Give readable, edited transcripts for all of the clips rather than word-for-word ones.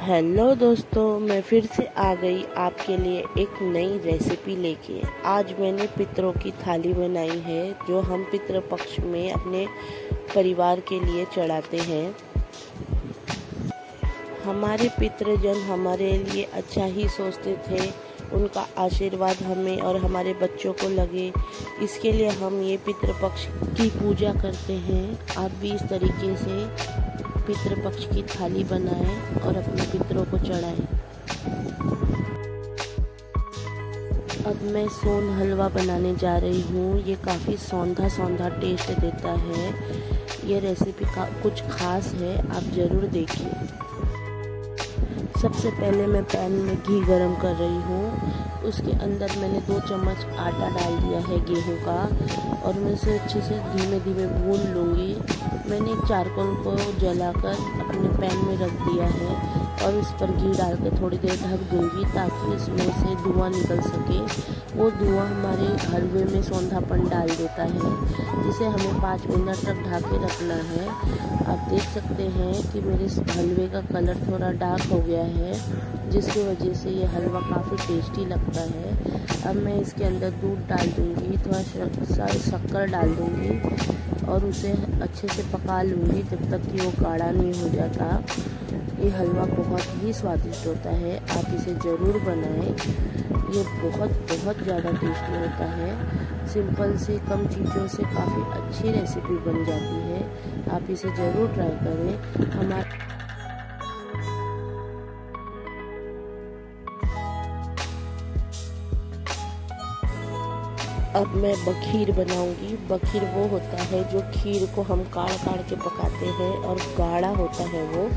Hello दोस्तों, मैं फिर से आ गई आपके लिए एक नई रेसिपी लेके। आज मैंने पितरों की थाली बनाई है जो हम पितृ पक्ष में अपने परिवार के लिए चढ़ाते हैं। हमारे पितृजन हमारे लिए अच्छा ही सोचते थे, उनका आशीर्वाद हमें और हमारे बच्चों को लगे, इसके लिए हम ये पितृपक्ष की पूजा करते हैं। आप भी इस तरीके से पितृपक्ष की थाली बनाएं और अपने पितरों को चढ़ाएं। अब मैं सोन हलवा बनाने जा रही हूँ। ये काफ़ी सौंधा सौंधा टेस्ट देता है। ये रेसिपी का कुछ खास है, आप ज़रूर देखिए। सबसे पहले मैं पैन में घी गरम कर रही हूँ। उसके अंदर मैंने 2 चम्मच आटा डाल दिया है गेहूं का और मैं इसे अच्छे से धीमे धीमे भून लूँगी। मैंने एक चारकोल को जलाकर अपने पैन में रख दिया है और इस पर घी डालकर थोड़ी देर ढक दूँगी ताकि इसमें से धुआं निकल सके। वो धुआं हमारे हलवे में सौंधापन डाल देता है, जिसे हमें 5 मिनट तक ढके रखना है। आप देख सकते हैं कि मेरे हलवे का कलर थोड़ा डार्क हो गया है, जिसकी वजह से ये हलवा काफ़ी टेस्टी लगता है। अब मैं इसके अंदर दूध डाल दूँगी, थोड़ा सा शक्कर डाल दूँगी और उसे अच्छे से पका लूँगी जब तक कि वो गाढ़ा नहीं हो जाता। ये हलवा बहुत ही स्वादिष्ट होता है, आप इसे ज़रूर बनाएं। ये बहुत ज़्यादा टेस्टी होता है। सिंपल से कम चीज़ों से काफ़ी अच्छी रेसिपी बन जाती है। आप इसे ज़रूर ट्राई करें। अब मैं बखीर बनाऊंगी। बखीर वो होता है जो खीर को हम काढ़ के पकाते हैं और गाढ़ा होता है वो।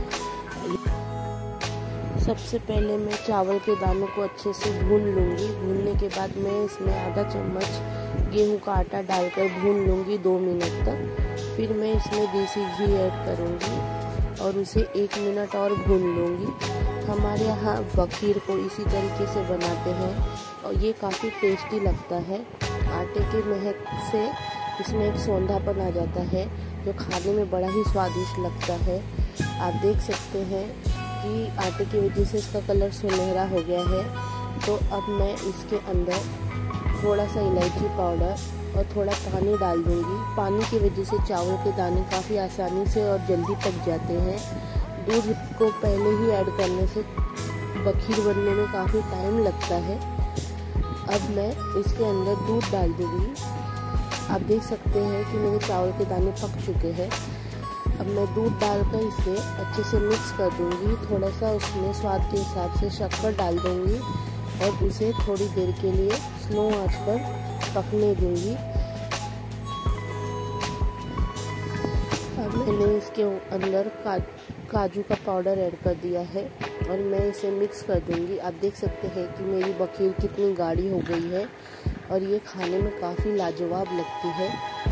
सबसे पहले मैं चावल के दानों को अच्छे से भून लूँगी। भूनने के बाद मैं इसमें आधा चम्मच गेहूं का आटा डालकर भून लूँगी 2 मिनट तक। फिर मैं इसमें देसी घी ऐड करूँगी और उसे 1 मिनट और भून लूँगी। हमारे यहाँ बखीर को इसी तरीके से बनाते हैं और ये काफ़ी टेस्टी लगता है। आटे की महक से इसमें एक सौंधापन आ जाता है जो खाने में बड़ा ही स्वादिष्ट लगता है। आप देख सकते हैं कि आटे की वजह से इसका कलर सुनहरा हो गया है। तो अब मैं इसके अंदर थोड़ा सा इलायची पाउडर और थोड़ा पानी डाल दूँगी। पानी की वजह से चावल के दाने काफ़ी आसानी से और जल्दी पक जाते हैं। दूध को पहले ही ऐड करने से बखीर बनने में काफ़ी टाइम लगता है। अब मैं इसके अंदर दूध डाल दूँगी। आप देख सकते हैं कि मेरे चावल के दाने पक चुके हैं। अब मैं दूध डालकर इसे अच्छे से मिक्स कर दूँगी। थोड़ा सा उसमें स्वाद के हिसाब से शक्कर डाल दूँगी और उसे थोड़ी देर के लिए स्लो आंच पर पकने दूँगी। अब मैंने इसके अंदर काजू का पाउडर ऐड कर दिया है और मैं इसे मिक्स कर दूंगी। आप देख सकते हैं कि मेरी बखीर कितनी गाढ़ी हो गई है और ये खाने में काफ़ी लाजवाब लगती है।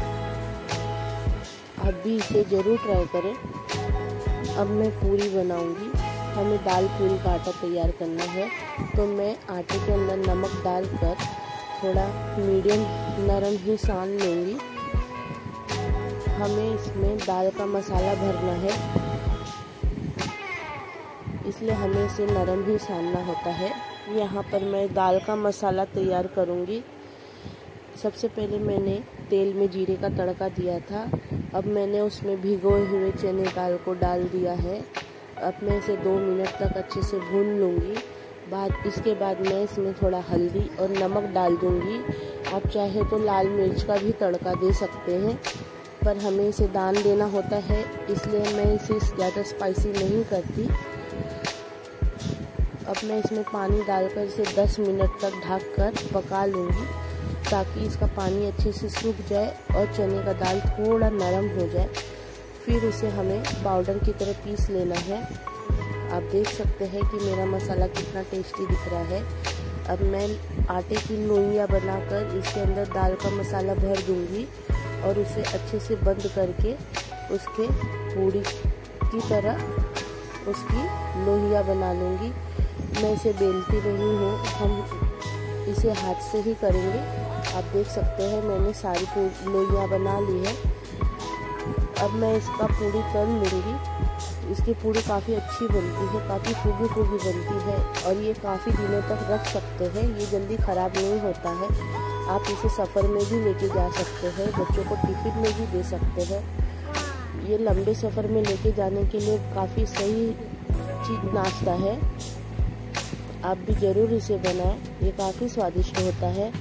आप भी इसे ज़रूर ट्राई करें। अब मैं पूरी बनाऊंगी। हमें दाल पूरी का आटा तैयार करना है, तो मैं आटे के अंदर नमक डालकर थोड़ा मीडियम नरम ही सान लूँगी। हमें इसमें दाल का मसाला भरना है, इसलिए हमें इसे नरम ही सानना होता है। यहाँ पर मैं दाल का मसाला तैयार करूँगी। सबसे पहले मैंने तेल में जीरे का तड़का दिया था। अब मैंने उसमें भिगोए हुए चने दाल को डाल दिया है। अब मैं इसे 2 मिनट तक अच्छे से भून लूँगी। इसके बाद मैं इसमें थोड़ा हल्दी और नमक डाल दूँगी। आप चाहे तो लाल मिर्च का भी तड़का दे सकते हैं, पर हमें इसे दान देना होता है, इसलिए मैं इसे ज़्यादा स्पाइसी नहीं करती। अब मैं इसमें पानी डालकर इसे 10 मिनट तक ढककर पका लूँगी ताकि इसका पानी अच्छे से सूख जाए और चने का दाल थोड़ा नरम हो जाए। फिर उसे हमें पाउडर की तरह पीस लेना है। आप देख सकते हैं कि मेरा मसाला कितना टेस्टी दिख रहा है। अब मैं आटे की लोइयाँ बनाकर इसके अंदर दाल का मसाला भर दूँगी और उसे अच्छे से बंद करके उसके पूड़ी की तरह उसकी लोइयाँ बना लूँगी। मैं इसे बेलती नहीं हूँ, हम इसे हाथ से ही करेंगे। आप देख सकते हैं मैंने सारी लोइयाँ बना ली है। अब मैं इसका पूरी तल लूँगी। इसकी पूड़ी काफ़ी अच्छी बनती है, काफ़ी फूगी फूगी बनती है और ये काफ़ी दिनों तक रख सकते हैं। ये जल्दी ख़राब नहीं होता है। आप इसे सफ़र में भी लेके जा सकते हैं, बच्चों को टिफ़िन में भी दे सकते हैं। ये लंबे सफ़र में लेके जाने के लिए काफ़ी सही चीज़ नाश्ता है। आप भी ज़रूर इसे बनाएं, ये काफ़ी स्वादिष्ट होता है।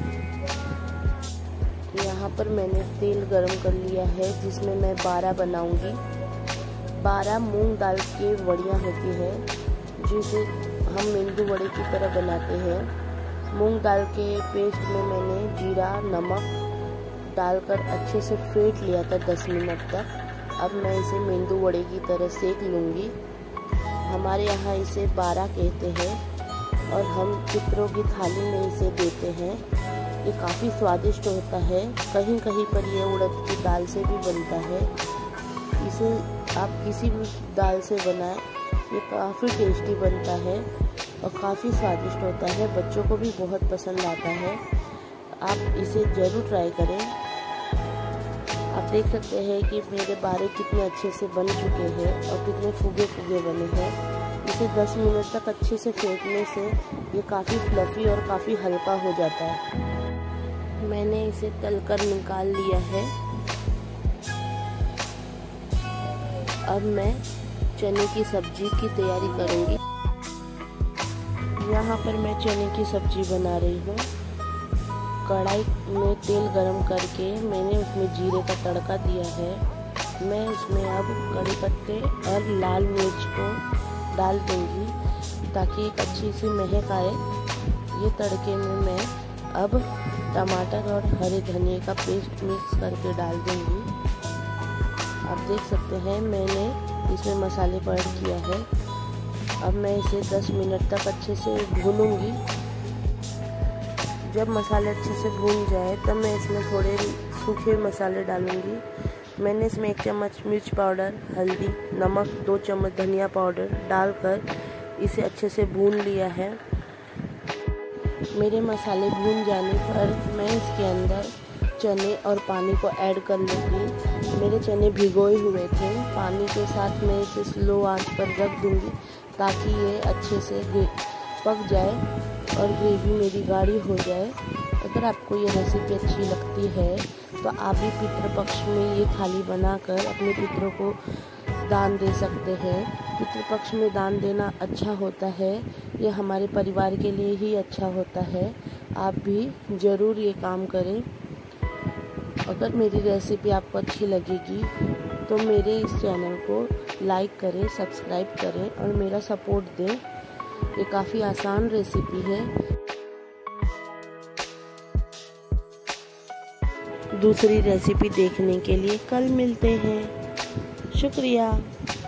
यहाँ पर मैंने तेल गरम कर लिया है जिसमें मैं 12 बनाऊंगी। 12 मूंग दाल की वड़ियाँ होती है जिसे हम मेंदू वड़े की तरह बनाते हैं। मूंग दाल के पेस्ट में मैंने जीरा नमक डालकर अच्छे से फेंट लिया था 10 मिनट तक। अब मैं इसे मेंदू वड़े की तरह सेक लूँगी। हमारे यहाँ इसे 12 कहते हैं और हम पितरों की थाली में इसे देते हैं। ये काफ़ी स्वादिष्ट होता है। कहीं कहीं पर ये उड़द की दाल से भी बनता है। इसे आप किसी भी दाल से बनाएं, ये काफ़ी टेस्टी बनता है और काफ़ी स्वादिष्ट होता है। बच्चों को भी बहुत पसंद आता है। आप इसे ज़रूर ट्राई करें। आप देख सकते हैं कि मेरे 12 कितने अच्छे से बन चुके हैं और कितने फूगे फूगे बने हैं। इसे 10 मिनट तक अच्छे से फेंटने से ये काफ़ी फ्लफ़ी और काफ़ी हल्का हो जाता है। मैंने इसे तलकर निकाल लिया है। अब मैं चने की सब्जी की तैयारी करूँगी। यहाँ पर मैं चने की सब्जी बना रही हूँ। कढ़ाई में तेल गरम करके मैंने उसमें जीरे का तड़का दिया है। मैं उसमें अब कड़ी पत्ते और लाल मिर्च को डाल दूँगी ताकि एक अच्छी सी महक आए। ये तड़के में मैं अब टमाटर और हरे धनिए का पेस्ट मिक्स करके डाल दूँगी। आप देख सकते हैं मैंने इसमें मसाले को ऐड किया है। अब मैं इसे 10 मिनट तक अच्छे से भूनूंगी। जब मसाले अच्छे से भून जाए तब मैं इसमें थोड़े सूखे मसाले डालूंगी। मैंने इसमें 1 चम्मच मिर्च पाउडर, हल्दी, नमक, 2 चम्मच धनिया पाउडर डालकर इसे अच्छे से भून लिया है। मेरे मसाले भून जाने पर मैं इसके अंदर चने और पानी को ऐड कर लूँगी। मेरे चने भिगोए हुए थे। पानी के साथ मैं इसे स्लो आंच पर रख दूँगी ताकि ये अच्छे से पक जाए और ग्रेवी मेरी गाढ़ी हो जाए। अगर आपको ये रेसिपी अच्छी लगती है तो आप भी पितृपक्ष में ये थाली बनाकर अपने पितरों को दान दे सकते हैं। पितृपक्ष में दान देना अच्छा होता है। ये हमारे परिवार के लिए ही अच्छा होता है। आप भी ज़रूर ये काम करें। अगर मेरी रेसिपी आपको अच्छी लगेगी तो मेरे इस चैनल को लाइक करें, सब्सक्राइब करें और मेरा सपोर्ट दें। ये काफ़ी आसान रेसिपी है। दूसरी रेसिपी देखने के लिए कल मिलते हैं। शुक्रिया।